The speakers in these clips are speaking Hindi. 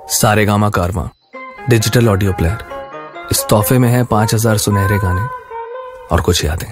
सारेगामा कारवां डिजिटल ऑडियो प्लेयर। इस तोहफे में है 5000 सुनहरे गाने और कुछ यादें।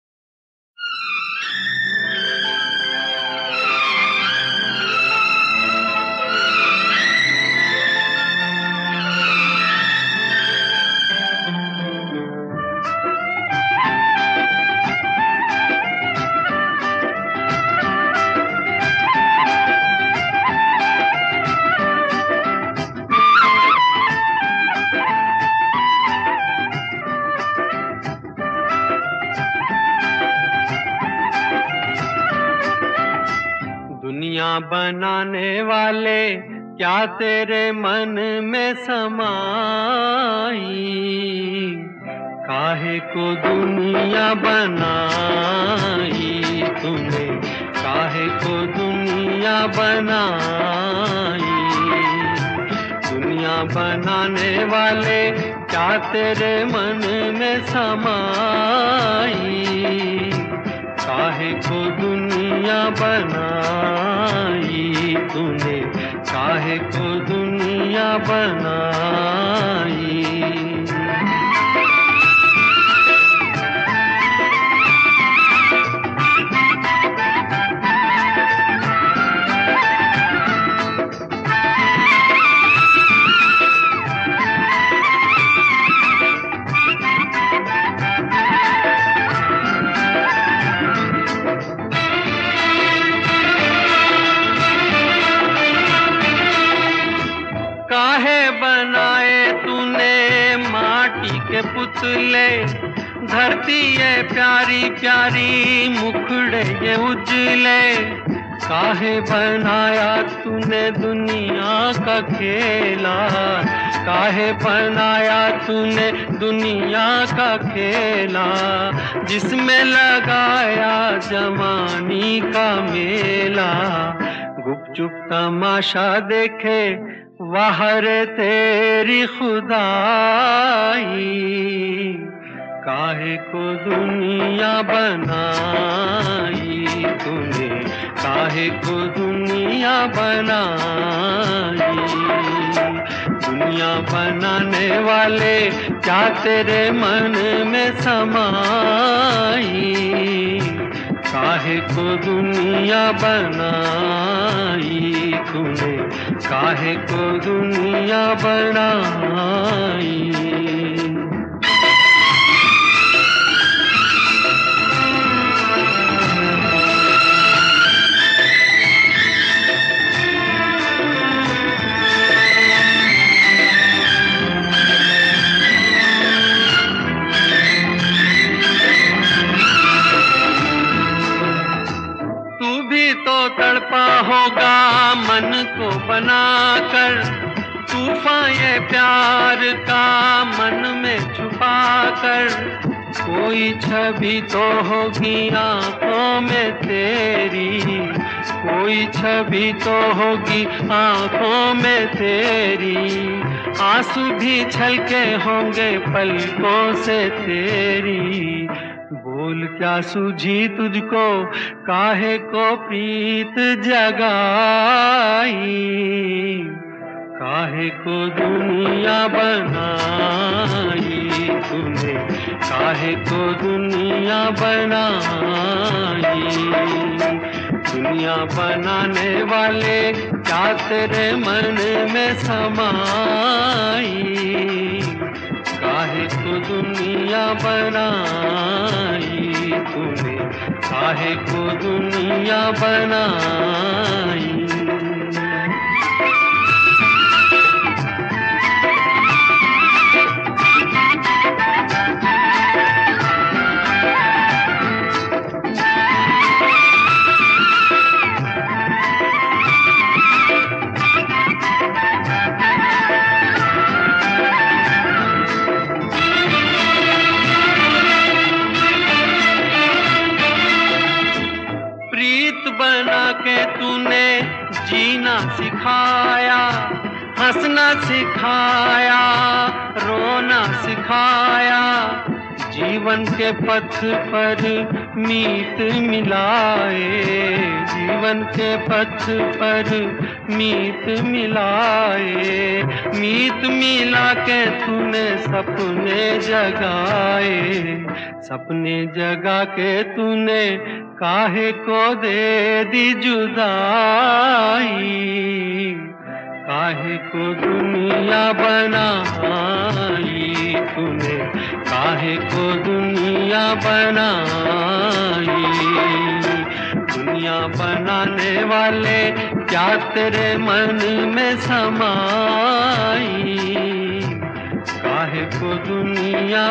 दुनिया बनाने वाले क्या तेरे मन में समाई, काहे को दुनिया बनाई तूने, काहे को दुनिया बनाई। दुनिया बनाने वाले क्या तेरे मन में समाई, काहे को दुनिया बनाई तूने, काहे को दुनिया बनाई। काहे बनाए तूने माटी के पुतले, धरती ये प्यारी प्यारी मुखड़े ये उजले। काहे बनाया तूने दुनिया का खेला, काहे बनाया तूने दुनिया का खेला, जिसमें लगाया जवानी का मेला। गुपचुप तमाशा देखे वाहर तेरी खुदाई, काहे को दुनिया बनाई तूने, काहे को दुनिया बनाई। दुनिया बनाने वाले क्या तेरे मन में समाई, काहे को दुनिया बनाई तूने, काहे को दुनिया बनाई। तो तड़पा होगा मन को बनाकर, तूफान ये प्यार का मन में छुपा कर। कोई छवि तो होगी आंखों में तेरी, कोई छवि तो होगी आंखों में तेरी। आंसू भी छलके होंगे पलकों से तेरी। बोल क्या सूझी तुझको, काहे को प्रीत जगाई, काहे को दुनिया बनाई तूने, काहे को दुनिया बनाई। दुनिया बनाने वाले क्या तेरे मन में समाई, काहे को दुनिया बनाई तूने, काहे को दुनिया बनाई। बना के तूने जीना सिखाया, हंसना सिखाया, रोना सिखाया। जीवन के पथ पर मीत मिलाए, जीवन के पथ पर मीत मिलाए। मीत मिला के तूने सपने जगाए, सपने जगा के तूने काहे को दे दी जुदाई, काहे को दुनिया बनाई तूने, काहे को दुनिया बनाई। दुनिया बनाने वाले क्या तेरे मन में समाई, काहे को दुनिया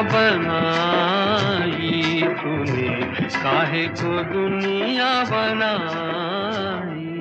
बनाई तूने, काहे को दुनिया बनाई।